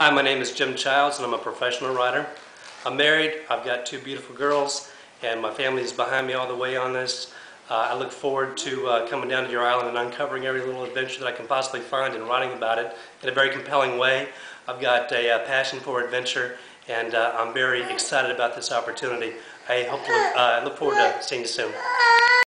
Hi, my name is Jim Childs and I'm a professional writer. I'm married, I've got two beautiful girls, and my family is behind me all the way on this. I look forward to coming down to your island and uncovering every little adventure that I can possibly find and writing about it in a very compelling way. I've got a passion for adventure, and I'm very excited about this opportunity. I look forward to seeing you soon.